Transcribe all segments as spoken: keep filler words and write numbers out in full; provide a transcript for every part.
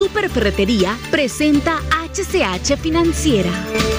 Superferretería presenta H C H Financiera.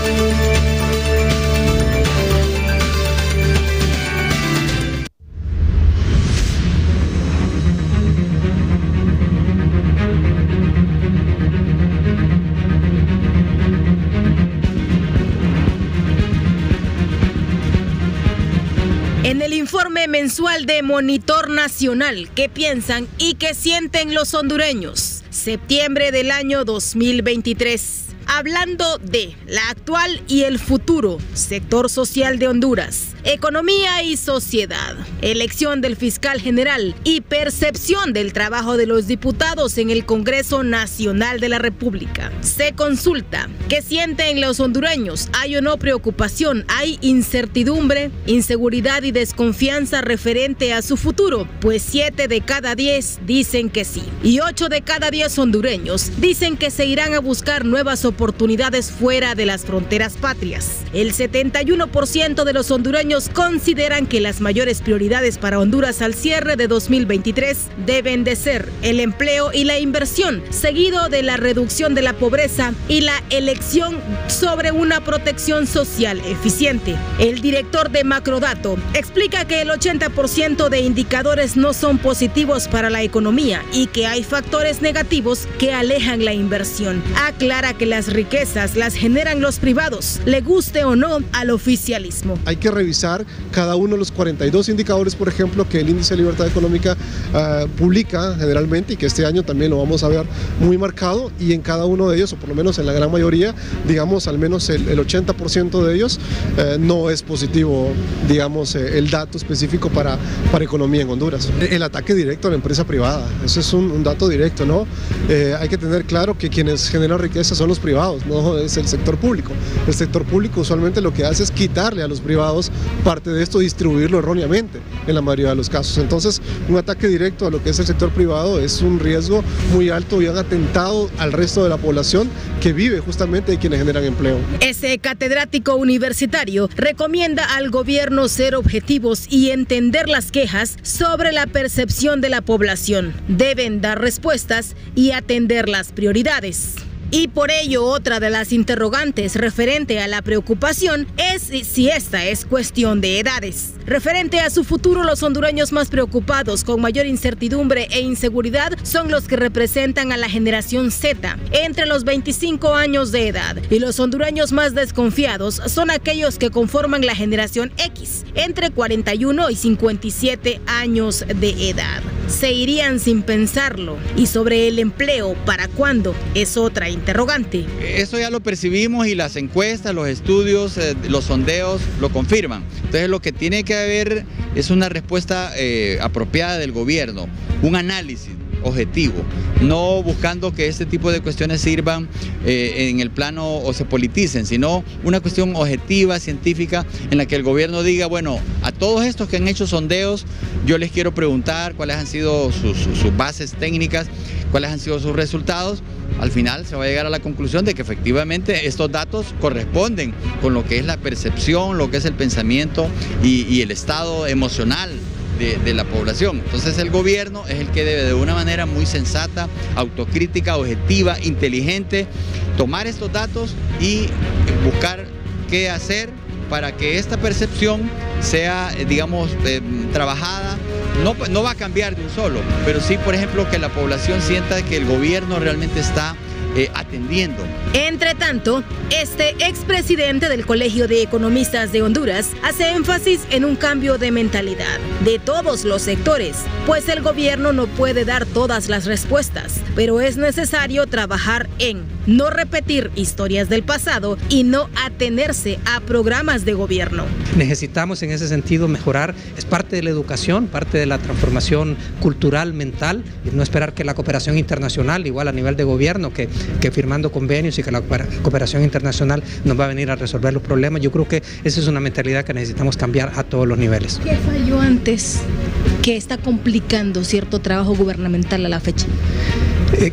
En el informe mensual de Monitor Nacional, ¿qué piensan y qué sienten los hondureños? Septiembre del año dos mil veintitrés. Hablando de la actual y el futuro sector social de Honduras, economía y sociedad, elección del fiscal general y percepción del trabajo de los diputados en el Congreso Nacional de la República. Se consulta, ¿qué sienten los hondureños? ¿Hay o no preocupación? ¿Hay incertidumbre, inseguridad y desconfianza referente a su futuro? Pues siete de cada diez dicen que sí. Y ocho de cada diez hondureños dicen que se irán a buscar nuevas oportunidades oportunidades fuera de las fronteras patrias. El setenta y uno por ciento de los hondureños consideran que las mayores prioridades para Honduras al cierre de dos mil veintitrés deben de ser el empleo y la inversión, seguido de la reducción de la pobreza y la elección sobre una protección social eficiente. El director de Macrodato explica que el ochenta por ciento de indicadores no son positivos para la economía y que hay factores negativos que alejan la inversión. Aclara que las riquezas las generan los privados, le guste o no al oficialismo. Hay que revisar cada uno de los cuarenta y dos indicadores, por ejemplo, que el Índice de Libertad Económica uh, publica generalmente y que este año también lo vamos a ver muy marcado, y en cada uno de ellos, o por lo menos en la gran mayoría, digamos al menos el, el ochenta por ciento de ellos, eh, no es positivo, digamos, eh, el dato específico para, para economía en Honduras. El ataque directo a la empresa privada, eso es un, un dato directo, ¿no? Eh, hay que tener claro que quienes generan riqueza son los privados, no es el sector público. El sector público usualmente lo que hace es quitarle a los privados parte de esto, distribuirlo erróneamente en la mayoría de los casos. Entonces, un ataque directo a lo que es el sector privado es un riesgo muy alto y un atentado al resto de la población que vive justamente de quienes generan empleo. Ese catedrático universitario recomienda al gobierno ser objetivos y entender las quejas sobre la percepción de la población. Deben dar respuestas y atender las prioridades. Y por ello, otra de las interrogantes referente a la preocupación es si esta es cuestión de edades. Referente a su futuro, los hondureños más preocupados con mayor incertidumbre e inseguridad son los que representan a la generación Z, entre los veinticinco años de edad, y los hondureños más desconfiados son aquellos que conforman la generación X, entre cuarenta y uno y cincuenta y siete años de edad. Se irían sin pensarlo. Y sobre el empleo, ¿para cuándo? Es otra interrogante. Eso ya lo percibimos y las encuestas, los estudios, eh, los sondeos lo confirman. Entonces lo que tiene que haber es una respuesta eh, apropiada del gobierno, un análisis objetivo, no buscando que este tipo de cuestiones sirvan eh, en el plano o se politicen, sino una cuestión objetiva, científica, en la que el gobierno diga, bueno, a todos estos que han hecho sondeos, yo les quiero preguntar cuáles han sido sus, sus, sus bases técnicas, cuáles han sido sus resultados. Al final se va a llegar a la conclusión de que efectivamente estos datos corresponden con lo que es la percepción, lo que es el pensamiento y, y el estado emocional De, de la población. Entonces el gobierno es el que debe de una manera muy sensata, autocrítica, objetiva, inteligente, tomar estos datos y buscar qué hacer para que esta percepción sea, digamos, eh, trabajada. No, no va a cambiar de un solo, pero sí, por ejemplo, que la población sienta que el gobierno realmente está Eh, atendiendo. Entre tanto, este expresidente del Colegio de Economistas de Honduras hace énfasis en un cambio de mentalidad de todos los sectores, pues el gobierno no puede dar todas las respuestas, pero es necesario trabajar en no repetir historias del pasado y no atenerse a programas de gobierno. Necesitamos en ese sentido mejorar, es parte de la educación, parte de la transformación cultural, mental, y no esperar que la cooperación internacional, igual a nivel de gobierno, que que firmando convenios y que la cooperación internacional nos va a venir a resolver los problemas. Yo creo que esa es una mentalidad que necesitamos cambiar a todos los niveles. ¿Qué falló antes que está complicando cierto trabajo gubernamental a la fecha? Eh,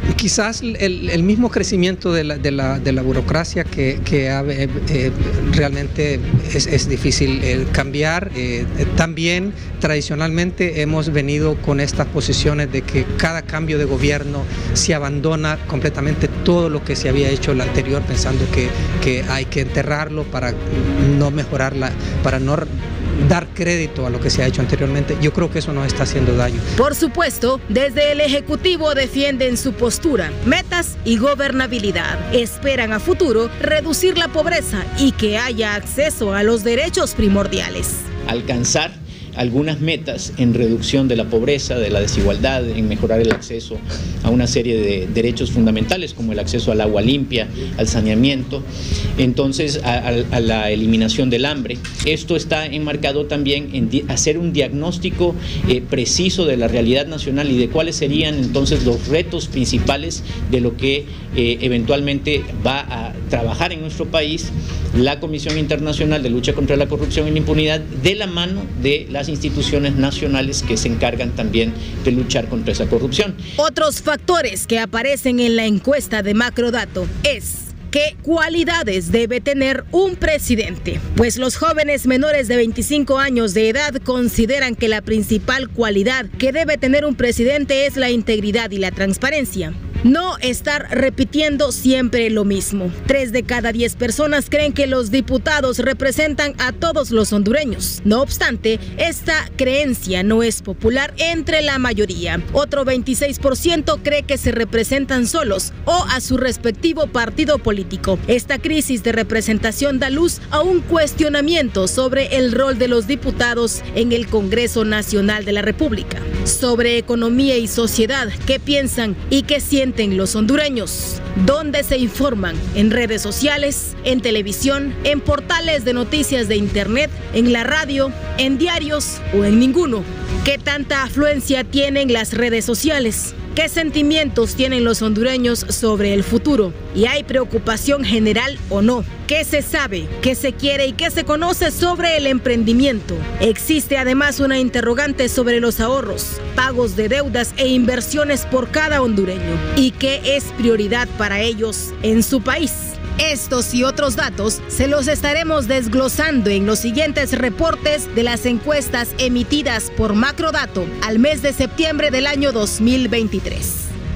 Quizás el, el mismo crecimiento de la, de la, de la burocracia que, que ha, eh, eh, realmente es, es difícil eh, cambiar. Eh, también tradicionalmente hemos venido con estas posiciones de que cada cambio de gobierno se abandona completamente todo lo que se había hecho el anterior, pensando que, que hay que enterrarlo para no mejorarla, para no dar crédito a lo que se ha hecho anteriormente. Yo creo que eso nos está haciendo daño. Por supuesto, desde el Ejecutivo defienden su postura, metas y gobernabilidad. Esperan a futuro reducir la pobreza y que haya acceso a los derechos primordiales. Alcanzar algunas metas en reducción de la pobreza, de la desigualdad, en mejorar el acceso a una serie de derechos fundamentales como el acceso al agua limpia, al saneamiento, entonces a, a, a la eliminación del hambre. Esto está enmarcado también en di- hacer un diagnóstico eh, preciso de la realidad nacional y de cuáles serían entonces los retos principales de lo que eh, eventualmente va a trabajar en nuestro país la Comisión Internacional de Lucha contra la Corrupción y la Impunidad, de la mano de las instituciones nacionales que se encargan también de luchar contra esa corrupción. Otros factores que aparecen en la encuesta de Macrodato es: ¿qué cualidades debe tener un presidente? Pues los jóvenes menores de veinticinco años de edad consideran que la principal cualidad que debe tener un presidente es la integridad y la transparencia. No estar repitiendo siempre lo mismo. Tres de cada diez personas creen que los diputados representan a todos los hondureños. No obstante, esta creencia no es popular entre la mayoría. Otro veintiséis por ciento cree que se representan solos o a su respectivo partido político. Esta crisis de representación da luz a un cuestionamiento sobre el rol de los diputados en el Congreso Nacional de la República. Sobre economía y sociedad, ¿qué piensan y qué sienten los hondureños? ¿Dónde se informan? ¿En redes sociales? ¿En televisión? ¿En portales de noticias de internet? ¿En la radio? ¿En diarios? ¿O en ninguno? ¿Qué tanta afluencia tienen las redes sociales? ¿Qué sentimientos tienen los hondureños sobre el futuro? ¿Y hay preocupación general o no? ¿Qué se sabe, qué se quiere y qué se conoce sobre el emprendimiento? Existe además una interrogante sobre los ahorros, pagos de deudas e inversiones por cada hondureño. ¿Y qué es prioridad para ellos en su país? Estos y otros datos se los estaremos desglosando en los siguientes reportes de las encuestas emitidas por Macrodato al mes de septiembre del año dos mil veintitrés.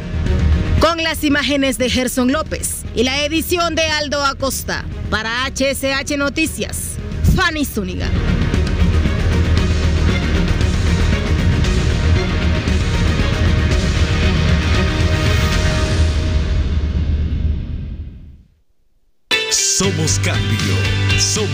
Con las imágenes de Gerson López y la edición de Aldo Acosta, para H S H Noticias, Fanny Zúñiga. Somos cambio. Somos